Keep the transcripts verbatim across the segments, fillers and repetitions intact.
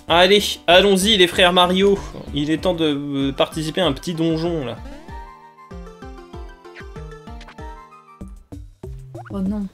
Allez, allons-y les frères Mario. Il est temps de participer à un petit donjon là. Oh non.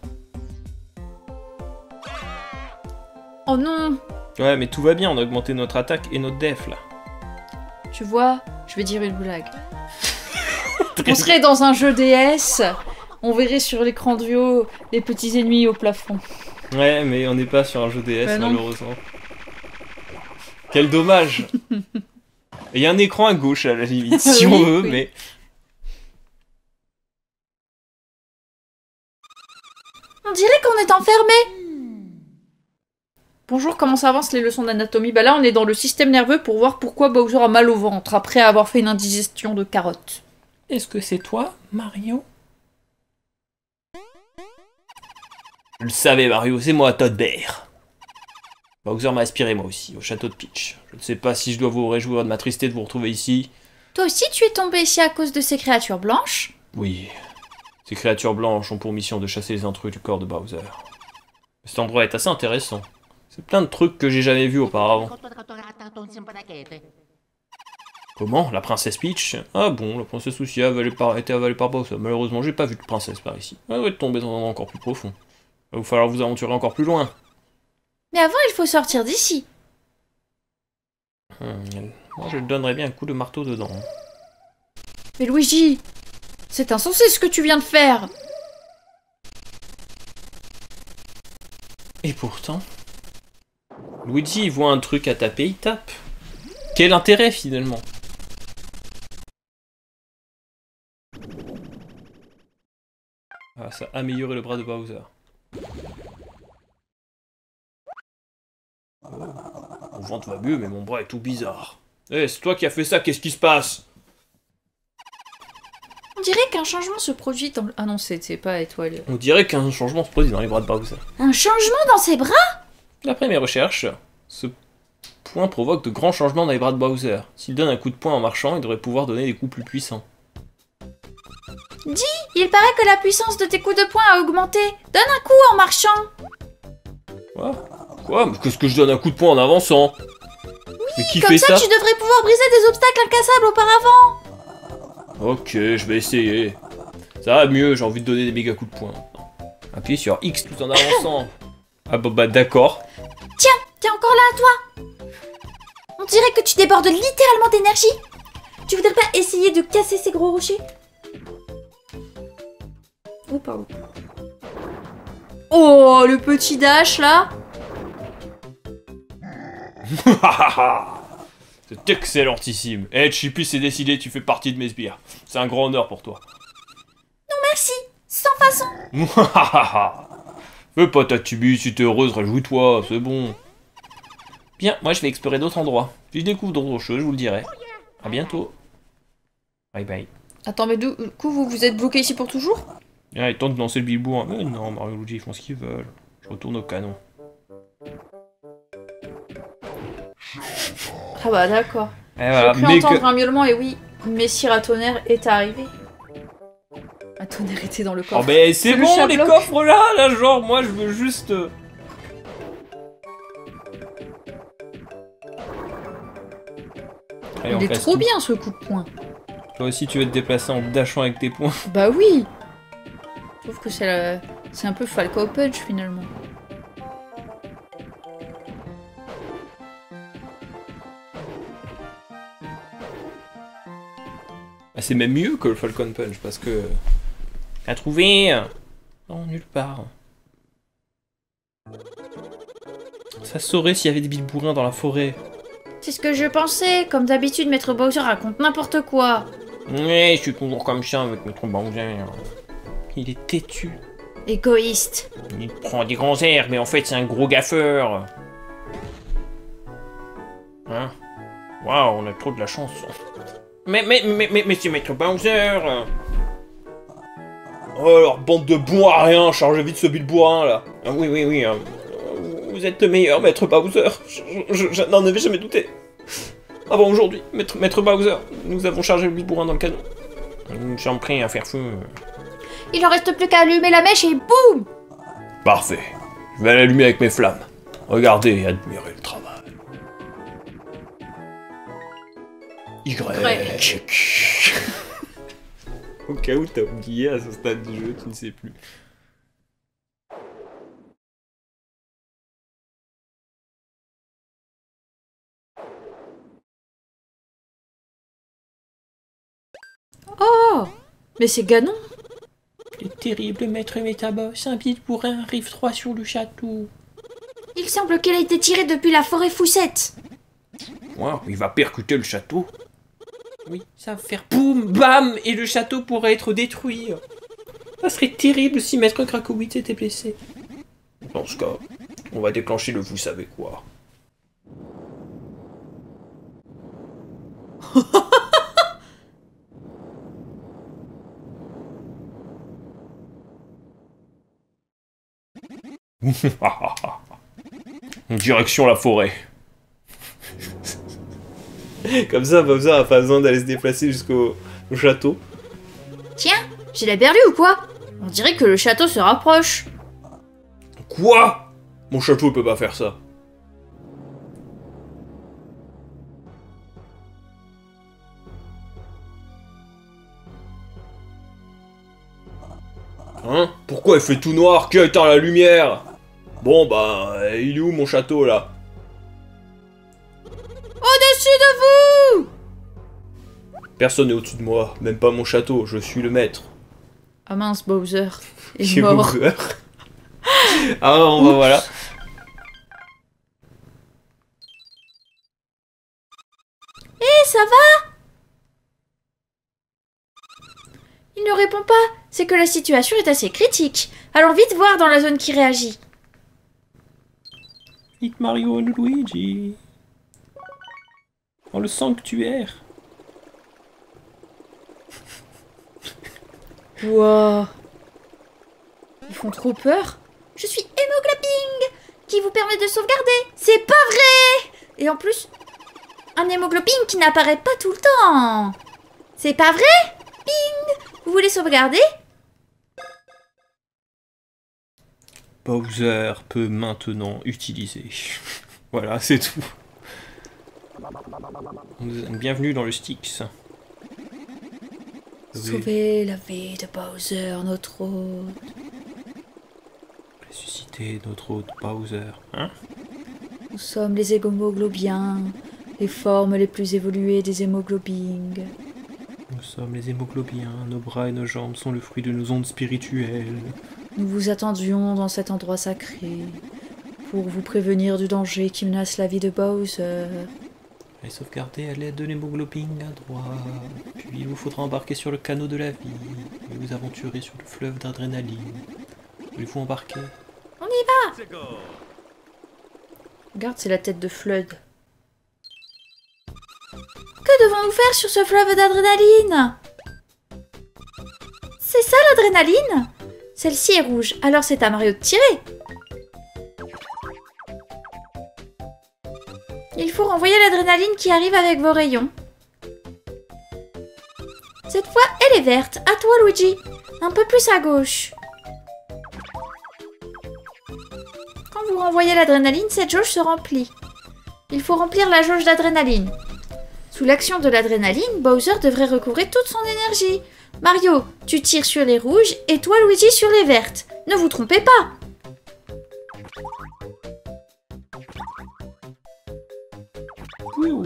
Oh non. Ouais, mais tout va bien, on a augmenté notre attaque et notre def là. Tu vois, je vais dire une blague. On serait dans un jeu D S, on verrait sur l'écran de haut les petits ennemis au plafond. Ouais, mais on n'est pas sur un jeu D S bah malheureusement. Quel dommage. Il y a un écran à gauche à la limite, si oui, on veut, oui. mais... On dirait qu'on est enfermé. Bonjour, comment ça avance les leçons d'anatomie? Bah là, on est dans le système nerveux pour voir pourquoi Bowser a mal au ventre après avoir fait une indigestion de carottes. Est-ce que c'est toi, Mario? Je le savais, Mario, c'est moi, Todd Bear. Bowser m'a aspiré, moi aussi, au château de Peach. Je ne sais pas si je dois vous réjouir de m'attrister de vous retrouver ici. Toi aussi, tu es tombé ici à cause de ces créatures blanches? Oui. Ces créatures blanches ont pour mission de chasser les intrus du corps de Bowser. Cet endroit est assez intéressant. C'est plein de trucs que j'ai jamais vus auparavant. Comment? La princesse Peach? Ah bon, la princesse aussi a avalée par... été avalée par Bowser. Malheureusement, j'ai pas vu de princesse par ici. Elle doit être tombée dans un endroit encore plus profond. Il va vous falloir vous aventurer encore plus loin. Mais avant, il faut sortir d'ici. Hmm, moi, je donnerais bien un coup de marteau dedans. Mais Luigi, c'est insensé ce que tu viens de faire. Et pourtant... Luigi, il voit un truc à taper, il tape. Quel intérêt, finalement? Ah, ça a amélioré le bras de Bowser. Mon ventre va mieux, mais mon bras est tout bizarre. Eh, hey, c'est toi qui as fait ça, qu'est-ce qui se passe? On dirait qu'un changement se produit dans le... Ah non, c'est pas étoile. On dirait qu'un changement se produit dans les bras de Bowser. Un changement dans ses bras? D'après mes recherches, ce point provoque de grands changements dans les bras de Bowser. S'il donne un coup de poing en marchant, il devrait pouvoir donner des coups plus puissants. Dis, il paraît que la puissance de tes coups de poing a augmenté. Donne un coup en marchant. Quoi? Quoi? Mais qu'est-ce que je donne un coup de poing en avançant? Oui, mais qui comme fait ça, ça? tu devrais pouvoir briser des obstacles incassables auparavant. Ok, je vais essayer. Ça va mieux, j'ai envie de donner des méga coups de poing. Appuyez sur X tout en avançant. Ah bah, bah d'accord. Tiens, t'es encore là à toi. On dirait que tu débordes littéralement d'énergie. Tu voudrais pas essayer de casser ces gros rochers? Oh, pardon. Oh, le petit dash, là. C'est excellentissime. Eh, hey, Chippy, c'est décidé, tu fais partie de mes sbires. C'est un grand honneur pour toi. Non, merci. Sans façon. Fais pas ta tubie, si t'es heureuse, réjouis-toi, c'est bon. Bien, moi je vais explorer d'autres endroits. Si je découvre d'autres choses, je vous le dirai. À bientôt. Bye bye. Attends, mais du coup, vous vous êtes bloqué ici pour toujours? Ah, il tente de lancer le bilbourg. Mais non, Mario et Luigi, ils font ce qu'ils veulent. Je retourne au canon. Ah bah d'accord. Voilà, J'ai pu entendre que... un miaulement et oui, Messire à tonnerre est arrivé. À tonnerre était dans le coffre. Oh ben c'est bon les coffres là, là genre moi je veux juste... Allez, il est trop tout. bien ce coup de poing. Toi aussi tu veux te déplacer en dashant avec tes poings. Bah oui. Je trouve que c'est la... c'est un peu Falco Punch finalement. Ah, c'est même mieux que le Falcon Punch parce que... T'as trouvé? Non, nulle part. Ça saurait s'il y avait des bilbourins dans la forêt. C'est ce que je pensais. Comme d'habitude, Maître Bowser raconte n'importe quoi. Ouais, je suis toujours comme ça avec Maître Bowser. Il est têtu. Égoïste. Il prend des grands airs, mais en fait c'est un gros gaffeur. Hein? Waouh, on a trop de la chance. Mais, mais, mais, mais, mais c'est Maître Bowser. Oh, alors, bande de bons à rien, chargez vite ce bilbourrin là. Ah, oui, oui, oui. Hein. Vous êtes le meilleur, Maître Bowser. Je, je, je n'en avais jamais douté. Avant aujourd'hui, Maître, Maître Bowser, nous avons chargé le bilbourrin dans le canon. Nous sommes prêts à faire feu. Il en reste plus qu'à allumer la mèche et boum! Parfait. Je vais l'allumer avec mes flammes. Regardez et admirez le travail. Y. Grec. Au cas où t'as oublié à ce stade du jeu, tu ne sais plus. Oh, mais c'est Ganon. Le terrible maître Métabos invite pour un rive trois sur le château. Il semble qu'elle a été tirée depuis la forêt Foussette. Ouais, il va percuter le château. Oui, ça va faire boum, bam, et le château pourrait être détruit. Ça serait terrible si maître Krakowitz était blessé. Dans ce cas, on va déclencher le vous savez quoi. Direction la forêt. Comme ça, Bowser a pas besoin d'aller se déplacer jusqu'au au château. Tiens, j'ai la berlue ou quoi? On dirait que le château se rapproche. Quoi? Mon château peut pas faire ça. Hein? Pourquoi il fait tout noir? Qui a éteint la lumière? Bon bah, il est où mon château là? Au-dessus de vous! Personne n'est au-dessus de moi, même pas mon château, je suis le maître. Ah mince, Bowser est Qui est mort. Bowser. Ah bon, bah voilà. Hé, hey, ça va? Il ne répond pas. C'est que la situation est assez critique. Allons vite voir dans la zone qui réagit. Vite Mario et Luigi. Dans le sanctuaire. Wow. Ils font trop peur. Je suis hémoglobing, qui vous permet de sauvegarder. C'est pas vrai. Et en plus, un hémoglobing qui n'apparaît pas tout le temps. C'est pas vrai? Bing. Vous voulez sauvegarder? Bowser peut maintenant utiliser. Voilà, c'est tout. Bienvenue dans le Styx. Sauver la vie de Bowser, notre hôte. Ressusciter notre hôte Bowser, hein? Nous sommes les hémoglobiens, les formes les plus évoluées des hémoglobings. Nous sommes les hémoglobiens, nos bras et nos jambes sont le fruit de nos ondes spirituelles. Nous vous attendions dans cet endroit sacré, pour vous prévenir du danger qui menace la vie de Bowser. Et sauvegarder à l'aide de l'hémoglobine à droite. Puis il vous faudra embarquer sur le canot de la vie et vous aventurer sur le fleuve d'adrénaline. Voulez-vous embarquer? On y va! Regarde, c'est la tête de Flood. Que devons-nous faire sur ce fleuve d'adrénaline? C'est ça l'adrénaline? Celle-ci est rouge, alors c'est à Mario de tirer. Il faut renvoyer l'adrénaline qui arrive avec vos rayons. Cette fois, elle est verte. À toi, Luigi. Un peu plus à gauche. Quand vous renvoyez l'adrénaline, cette jauge se remplit. Il faut remplir la jauge d'adrénaline. Sous l'action de l'adrénaline, Bowser devrait recouvrer toute son énergie. Mario, tu tires sur les rouges et toi, Luigi, sur les vertes. Ne vous trompez pas. Ouh.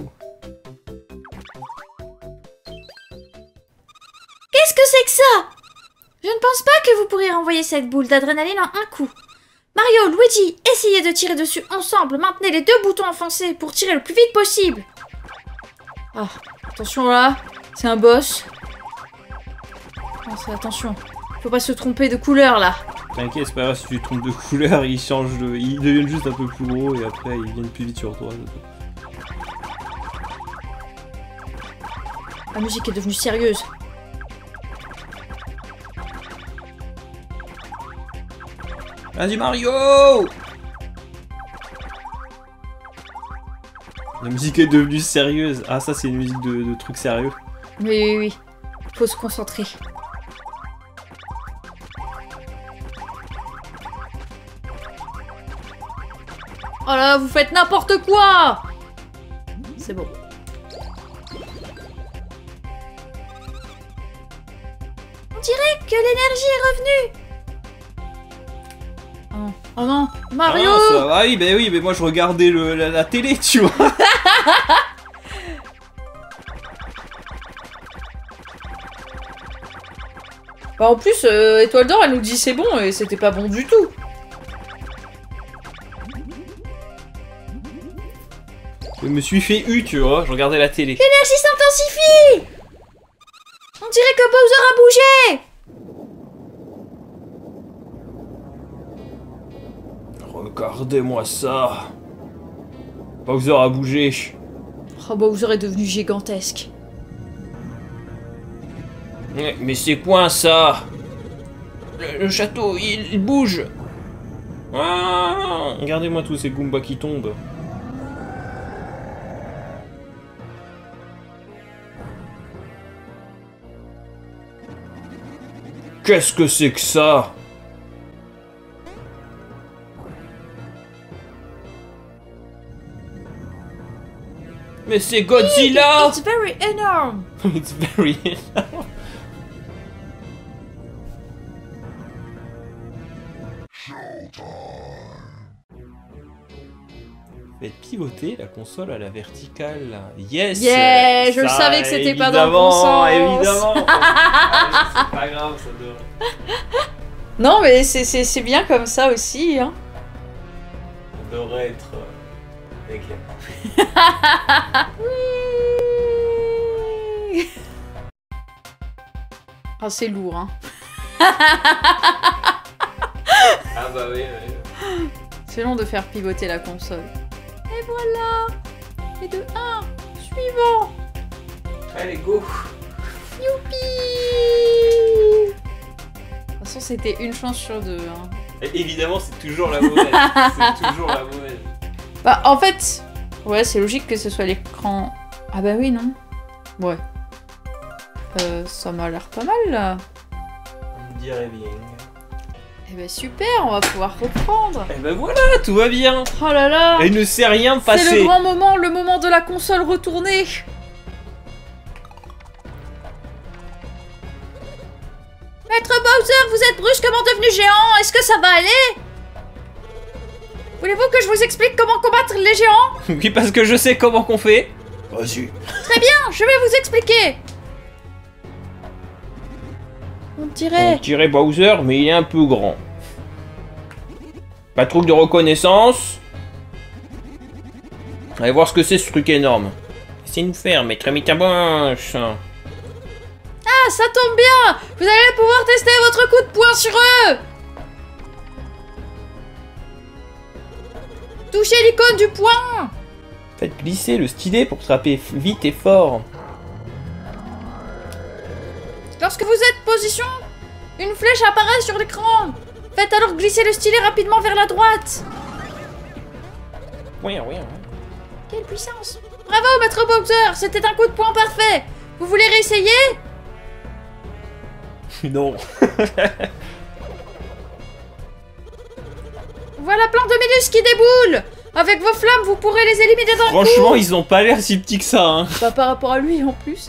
Qu'est-ce que c'est que ça? Je ne pense pas que vous pourriez renvoyer cette boule d'adrénaline en un coup. Mario, Luigi, essayez de tirer dessus ensemble. Maintenez les deux boutons enfoncés pour tirer le plus vite possible. Ah, attention là, c'est un boss. Attention, faut pas se tromper de couleur là. T'inquiète, c'est pas grave, si tu te trompes de couleur, ils changent de... ils deviennent juste un peu plus gros et après ils viennent plus vite sur toi. La musique est devenue sérieuse. Vas-y Mario! La musique est devenue sérieuse. Ah ça c'est une musique de, de trucs sérieux. Oui, oui, oui. Faut se concentrer. Oh là, vous faites n'importe quoi! C'est bon. dirait que l'énergie est revenue. Oh, oh non, Mario. Ah, ça va, oui, ben oui, mais moi je regardais le, la, la télé, tu vois. Bah en plus, euh, Étoile d'Or, elle nous dit c'est bon, et c'était pas bon du tout. Je me suis fait eu, tu vois, je regardais la télé. L'énergie s'intensifie. On dirait que Bowser a bougé. Regardez-moi ça. Bowser a bougé. Oh, Bowser est devenu gigantesque. Mais c'est quoi ça? Le, le château, il, il bouge. Ah, regardez-moi tous ces Goombas qui tombent. Qu'est-ce que c'est que ça? Mais c'est Godzilla! It's very enormous. It's very enormous. Faites pivoter la console à la verticale. Yes! Yeah, je Ça, le savais que c'était pas dans le bon évidemment, sens. évidemment. Ah, c'est pas grave, ça devrait. Non, mais c'est bien comme ça aussi, hein. Ça devrait être euh, éclair. Oui. Ah, c'est lourd, hein. Ah bah oui, oui. C'est long de faire pivoter la console. Et voilà. Et de un. Suivant. Allez, go! Youpi. De toute façon, c'était une chance sur deux, hein. Et évidemment, c'est toujours la mauvaise. C'est toujours la mauvaise. Bah, en fait, ouais, c'est logique que ce soit l'écran. Ah bah oui, non? Ouais. Euh, ça m'a l'air pas mal, là. On dirait bien. Eh ben super, on va pouvoir reprendre. Et ben voilà, tout va bien. Oh là là. Et il ne s'est rien passé. C'est le grand moment, le moment de la console retournée. Maître Bowser, vous êtes brusquement devenu géant. Est-ce que ça va aller? Voulez-vous que je vous explique comment combattre les géants? Oui, parce que je sais comment qu'on fait. Vas-y. Très bien, je vais vous expliquer. On dirait... On dirait Bowser, mais il est un peu grand. Pas de truc de reconnaissance. Allez voir ce que c'est ce truc énorme. C'est nous faire, maître Mitaboche. Ah, ça tombe bien. Vous allez pouvoir tester votre coup de poing sur eux. Touchez l'icône du poing. Faites glisser le stylet pour frapper vite et fort. Lorsque vous êtes position, une flèche apparaît sur l'écran. Faites alors glisser le stylet rapidement vers la droite. Oui, oui, oui. Quelle puissance! Bravo, maître Bowser, c'était un coup de poing parfait. Vous voulez réessayer? Non. Voilà plein de minus qui déboulent. Avec vos flammes, vous pourrez les éliminer d'un coup. Franchement, ils ont pas l'air si petits que ça, hein. Pas par rapport à lui en plus.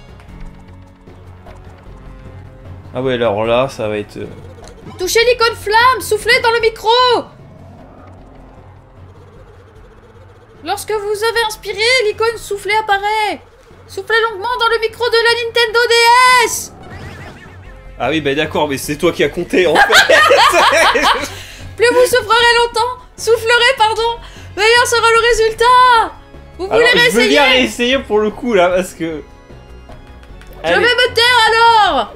Ah ouais, alors là, ça va être... euh, Touchez l'icône flamme, soufflez dans le micro. Lorsque vous avez inspiré, l'icône soufflée apparaît. Soufflez longuement dans le micro de la Nintendo D S. Ah oui, bah d'accord, mais c'est toi qui as compté, en fait. Plus vous soufflerez longtemps, soufflerez, pardon, meilleur sera le résultat. Vous voulez Alors, je veux réessayer? bien réessayer pour le coup, là, parce que... Je Allez. vais me taire alors.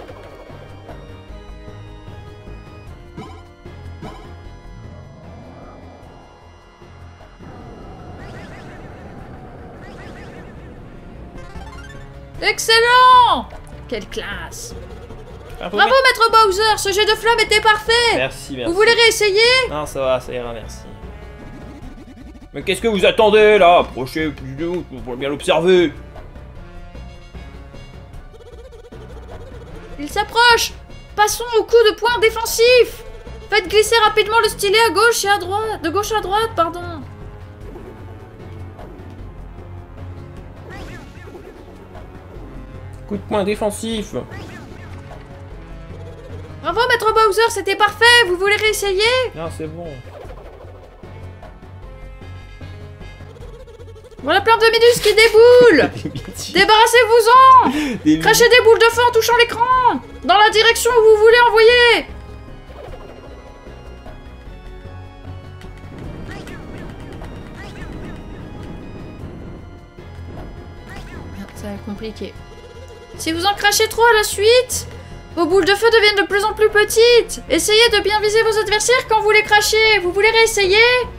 Excellent! Quelle classe! Bravo, Bravo, maître Bowser, ce jet de flamme était parfait! Merci, merci. Vous voulez réessayer? Non, ça va, ça ira, merci. Mais qu'est-ce que vous attendez, là? Approchez plus de nous, pour bien l'observer. Il s'approche! Passons au coup de poing défensif! Faites glisser rapidement le stylet à gauche et à droite. De gauche à droite, pardon. Coup de poing défensif. Bowser, c'était parfait. Vous voulez réessayer? Non, c'est bon. Voilà plein de minus qui déboulent. Débarrassez-vous-en. Des Crachez des boules de feu en touchant l'écran. Dans la direction où vous voulez envoyer. Ça va être compliqué. Si vous en crachez trop à la suite, vos boules de feu deviennent de plus en plus petites. Essayez de bien viser vos adversaires quand vous les crachez. Vous voulez réessayer?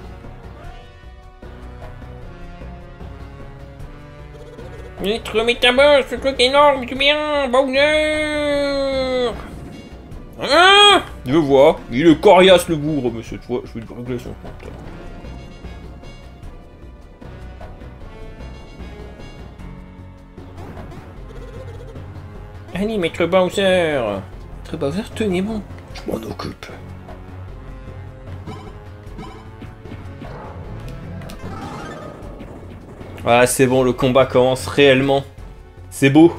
Maître Métabus, ce truc énorme, tu bien, Bowser. Ah, je vois, il est coriace le bourre, monsieur, tu vois, je vais lui régler son compte. Allez, Maître Bowser. Maître Bowser, tenez bon, je m'en occupe. Ah, c'est bon, le combat commence réellement. C'est beau.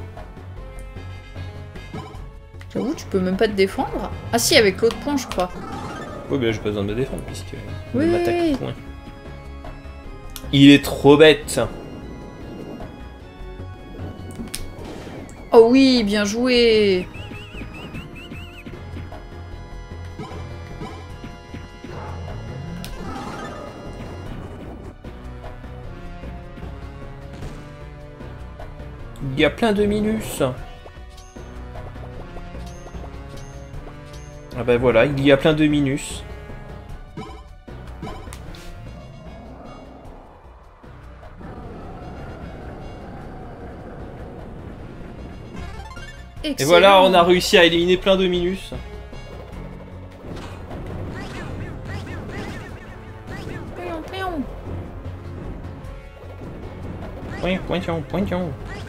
J'avoue, tu peux même pas te défendre. Ah si, avec l'autre point, je crois. Oui, bien, j'ai pas besoin de me défendre puisque Oui. il m'attaque point. Il est trop bête. Oh oui, bien joué. Il y a plein de minus. Ah bah voilà, il y a plein de minus. Excellent. Et voilà, on a réussi à éliminer plein de minus. Pion, pion. Point, pointion, pointion.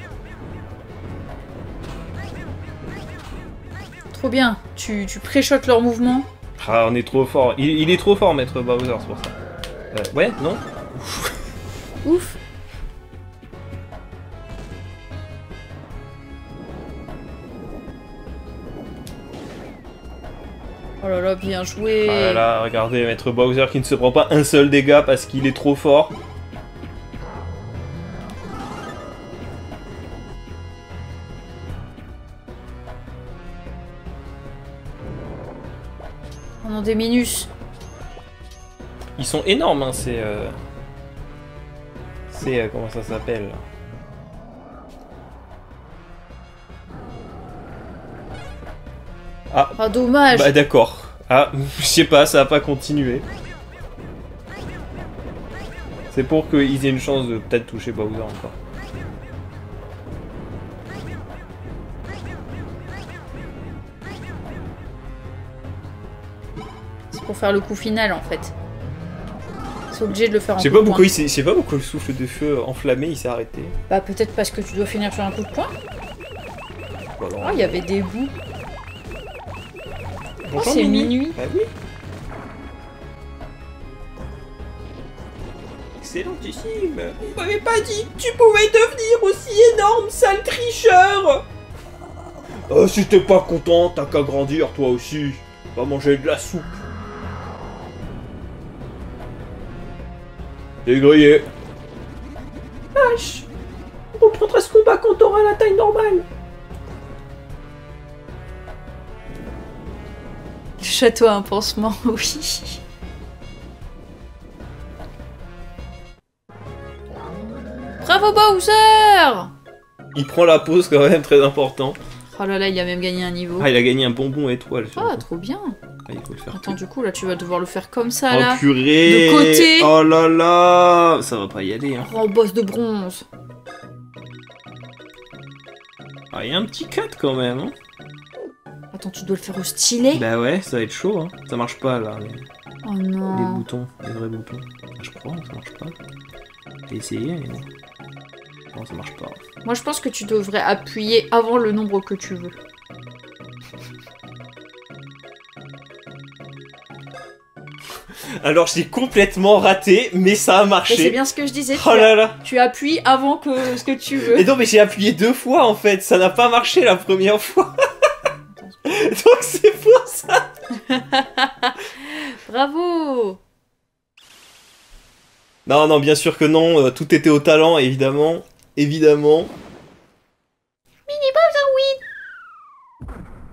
Trop bien. Tu, tu préchotes leur mouvement. Ah, on est trop fort. Il, il est trop fort, Maître Bowser, c'est pour ça. Euh, ouais, non? Ouf. Oh là là, bien joué. Ah là là, regardez, Maître Bowser qui ne se prend pas un seul dégât parce qu'il est trop fort. On a des minus. Ils sont énormes, hein, c'est... Euh... C'est... Euh, comment ça s'appelle? Ah, Ah, dommage. bah d'accord. Ah, je sais pas, ça a pas continué. C'est pour qu'ils aient une chance de peut-être toucher Bowser encore. C'est pour faire le coup final, en fait. C'est obligé de le faire en Je sais coup pas de pourquoi poing. il s'est- je sais pas pourquoi le souffle de feu enflammé il s'est arrêté. Bah, peut-être parce que tu dois finir sur un coup de poing. Voilà. Oh, il y avait des bouts. Bonjour, c'est minuit. Bah oui. Excellentissime. On m'avait pas dit que tu pouvais devenir aussi énorme, sale tricheur. Oh, si t'es pas content, t'as qu'à grandir toi aussi. Va manger de la soupe. T'es grillé. Vache. On reprendra ce combat quand t'auras la taille normale. Le château a un pansement, oui. Bravo Bowser! Il prend la pause quand même, très important. Oh là là, il a même gagné un niveau. Ah, il a gagné un bonbon étoile. sur Ah, le coup. trop bien. Ah, il faut le faire. Attends, du coup, là, tu vas devoir le faire comme ça, Oh là. purée! De côté. Oh là là! Ça va pas y aller, hein. Oh, boss de bronze. Ah, il y a un petit cut quand même, hein. Attends, tu dois le faire au stylet? Bah ouais, ça va être chaud, hein. Ça marche pas, là, les, Oh les non. boutons, les vrais boutons. Ah, je crois, ça marche pas. J'ai essayé, mais non. Non, ça marche pas. Moi, je pense que tu devrais appuyer avant le nombre que tu veux. Alors, j'ai complètement raté, mais ça a Mais marché. c'est bien ce que je disais. Oh tu, là là! tu appuies avant que ce que tu veux. Et non, mais j'ai appuyé deux fois, en fait. Ça n'a pas marché la première fois. Donc, c'est pour ça. Bravo. Non, non, bien sûr que non, euh, tout était au talent, évidemment. Évidemment. Mini Bowser, oui.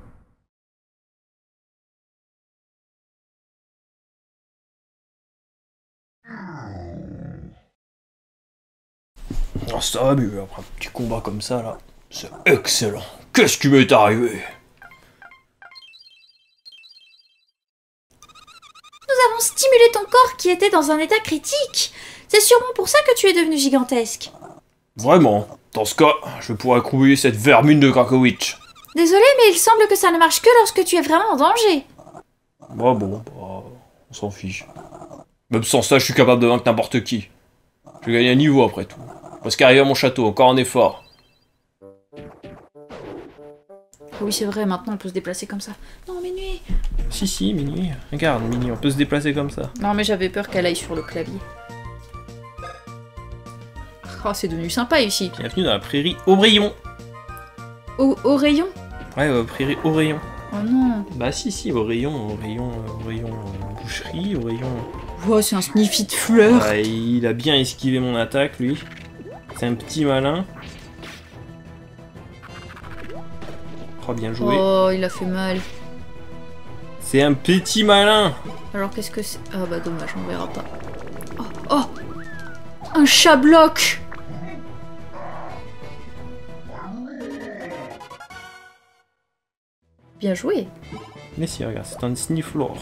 Oh, ça va mieux, après un petit combat comme ça, là. C'est excellent. Qu'est-ce qui m'est arrivé? Nous avons stimulé ton corps qui était dans un état critique. C'est sûrement pour ça que tu es devenu gigantesque. Vraiment. Dans ce cas, je pourrais accroupir cette vermine de Krakowicz. Désolé, mais il semble que ça ne marche que lorsque tu es vraiment en danger. Bah bon, bah, on s'en fiche. Même sans ça, je suis capable de vaincre n'importe qui. Je vais gagner un niveau après tout. Parce qu'arriver à mon château, encore un effort. Oui, c'est vrai, maintenant on peut se déplacer comme ça. Non, Minuit. Si, si, Minuit. Regarde, Minuit, on peut se déplacer comme ça. Non, mais j'avais peur qu'elle aille sur le clavier. Oh, c'est devenu sympa ici. Bienvenue dans la prairie Aubryon. Au, au rayon. Ouais, euh, prairie Aubryon. Oh non. Bah si, si, au rayon, au rayon, au rayon euh, boucherie, au rayon... Oh, c'est un sniffy de fleurs. Ouais, il a bien esquivé mon attaque, lui. C'est un petit malin. Oh, bien joué. Oh, il a fait mal. C'est un petit malin. Alors qu'est-ce que c'est? Ah bah dommage, on verra pas. Oh, oh, un chat bloc. Bien joué. Mais si, regarde, c'est un Snifflor.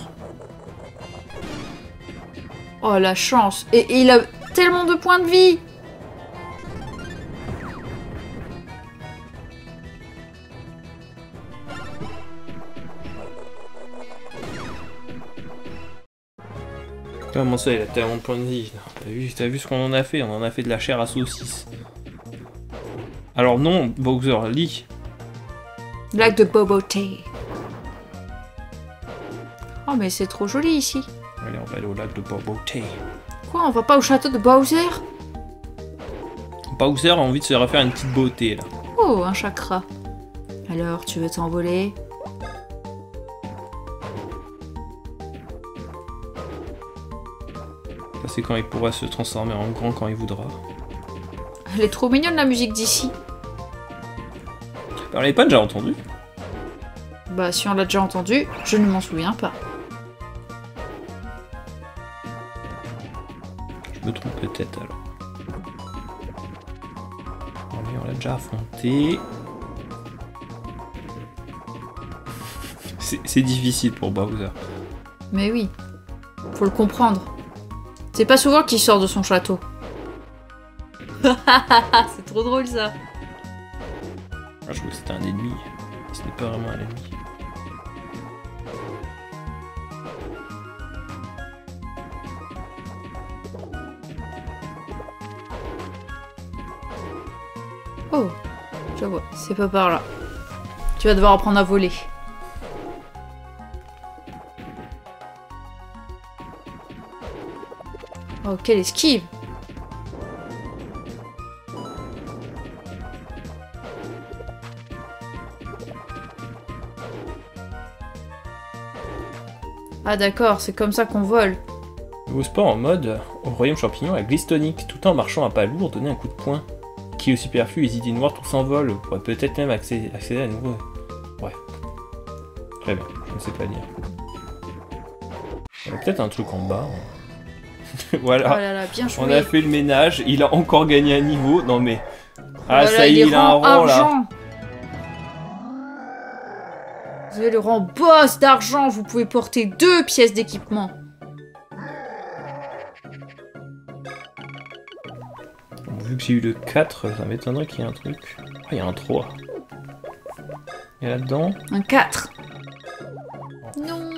Oh la chance. Et, et il a tellement de points de vie. Comment ça, il a tellement de points de vie? T'as vu, t'as vu ce qu'on en a fait? On en a fait de la chair à saucisse. Alors non, Bowser, lis. Lac de Boboté. Oh mais c'est trop joli ici. Allez, on va aller au lac de Boboté. Quoi, on va pas au château de Bowser? Bowser a envie de se refaire une petite beauté, là. Oh, un chakra. Alors, tu veux t'envoler? Ça, c'est quand il pourra se transformer en grand quand il voudra. Elle est trop mignonne la musique d'ici. On l'avait pas déjà entendu? Bah si on l'a déjà entendu, je ne m'en souviens pas. Je me trompe peut-être alors. Allez, on l'a déjà affronté. C'est difficile pour Bowser. Mais oui, faut le comprendre. C'est pas souvent qu'il sort de son château. C'est trop drôle ça. Ah, je crois que c'était un ennemi. Ce n'est pas vraiment un ennemi. Oh, je vois, c'est pas par là. Tu vas devoir apprendre à voler. Oh, quelle esquive! Ah d'accord, c'est comme ça qu'on vole. Nouveau sport en mode au royaume champignon à glisse tonique, tout en marchant à pas lourd, donner un coup de poing. Qui est au superflu, les idées noires, tout s'envole. On pourrait peut-être même accéder, accéder à nouveau. Ouais. Très bien, je ne sais pas dire. Il y a peut-être un truc en bas. Voilà. Oh là là, bien joué. On a fait le ménage, il a encore gagné un niveau. Non mais. Ah, Voilà, ça y est, il a un rang argent. là. Vous avez le rang boss d'argent, vous pouvez porter deux pièces d'équipement. Bon, vu que j'ai eu le quatre, ça m'étonnerait qu'il y ait un truc. Ah, il y a un trois. Et là-dedans. Un quatre. Non.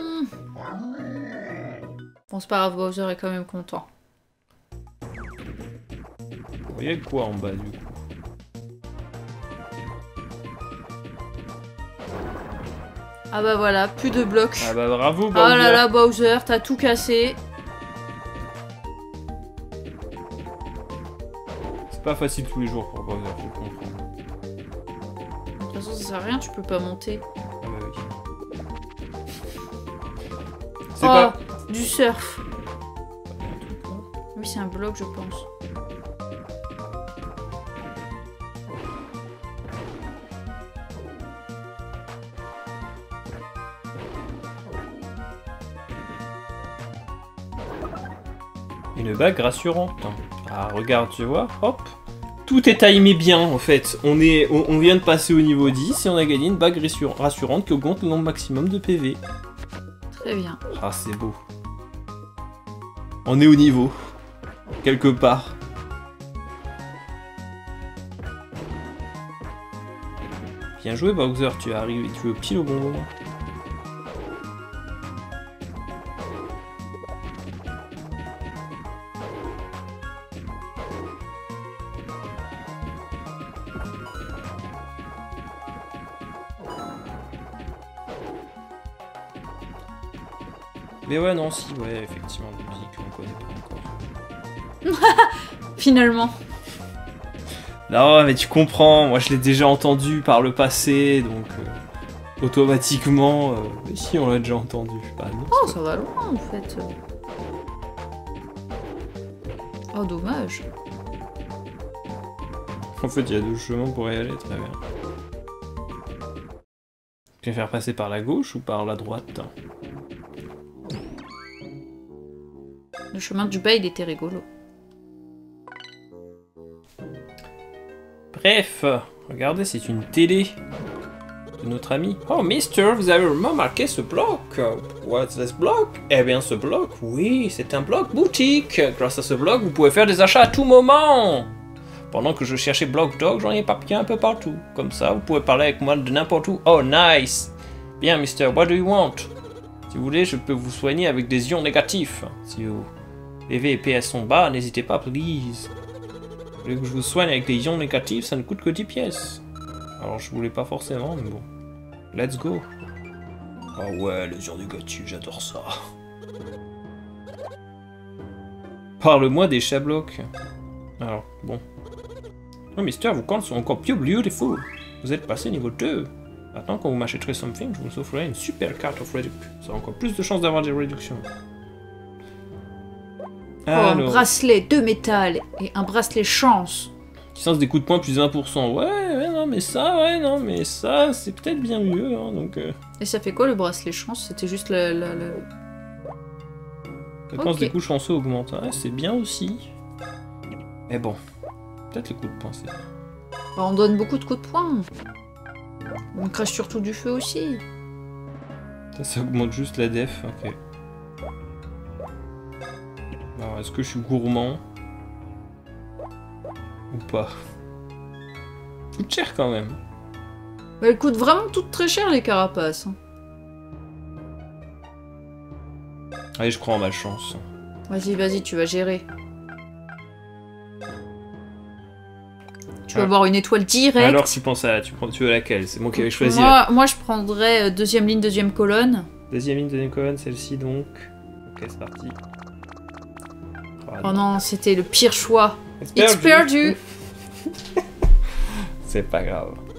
Bon, c'est pas grave, Bowser est quand même content. Il y a quoi en bas du coup? Ah bah voilà, plus de blocs. Ah bah bravo Bowser. Oh là là, Bowser, t'as tout cassé. C'est pas facile tous les jours pour Bowser, faut le comprendre. De toute façon, ça sert à rien, tu peux pas monter. Ah bah oui. C'est Oh, pas... du surf. Oui, c'est un bloc, je pense. Une bague rassurante. Ah, regarde, tu vois, hop. Tout est timé bien, en fait. On, est, on, on vient de passer au niveau dix et on a gagné une bague rassur- rassurante qui augmente le nombre maximum de P V. Très bien. Ah, c'est beau. On est au niveau. Quelque part. Bien joué, Bowser, tu es arrivé, tu es pile au bon moment. Mais ouais, non, si, ouais, effectivement, des musiques qu'on connaît pas encore. Finalement. Non, mais tu comprends, moi je l'ai déjà entendu par le passé, donc euh, automatiquement, euh, mais si on l'a déjà entendu. Bah, non, Oh, c'est ça va loin en fait. Oh, dommage. pas- En fait, il y a deux chemins pour y aller, très bien. Tu préfères passer par la gauche ou par la droite? Le chemin du bas, il était rigolo. Bref, regardez, c'est une télé de notre ami. Oh, Mister, vous avez remarqué ce bloc? What's this bloc? Eh bien, ce bloc, oui, c'est un bloc boutique. Grâce à ce bloc, vous pouvez faire des achats à tout moment. Pendant que je cherchais Block Dog, j'en ai papier un peu partout. Comme ça, vous pouvez parler avec moi de n'importe où. Oh, nice. Bien, Mister, what do you want? Si vous voulez, je peux vous soigner avec des ions négatifs. Si vos P V et P S sont bas, n'hésitez pas, please. Vous voulez que je vous soigne avec des ions négatifs, ça ne coûte que dix pièces. Alors je voulais pas forcément, mais bon. Let's go. Ah ouais, les ions négatifs, j'adore ça. Parle-moi des chats blocs. Alors, bon. Oh, Mister, vos comptes sont encore plus beautiful. Vous êtes passé niveau deux. Maintenant, quand vous m'achèterez something, je vous offrirai une super carte of réduction. Ça a encore plus de chances d'avoir des réductions. Oh, un bracelet de métal et un bracelet chance. Puissance des coups de poing plus un pour cent. Ouais, ouais, non, mais ça, ouais, non, mais ça, c'est peut-être bien mieux, hein, donc... Euh... Et ça fait quoi le bracelet chance? C'était juste la... la, la... Fréquence Ok. des coups chanceux augmente. Ouais, c'est bien aussi. Mais bon, peut-être les coups de poing, c'est... Bah, on donne beaucoup de coups de poing. On crache surtout du feu aussi. Ça, ça augmente juste la def, ok. Alors, est-ce que je suis gourmand? Ou pas? Coûte cher quand même. Bah, elles coûtent vraiment toutes très cher les carapaces. hein. Allez, je crois en ma chance. Vas-y, vas-y, tu vas gérer. Tu vas Ah. avoir une étoile directe. Alors, tu penses à... Tu, prends... tu veux laquelle? C'est moi qui avais choisi. Moi, moi, je prendrais euh, deuxième ligne, deuxième colonne. Deuxième ligne, deuxième colonne, celle-ci donc. Ok, c'est parti. Oh non, c'était le pire choix. It's It's perdu. C'est pas grave.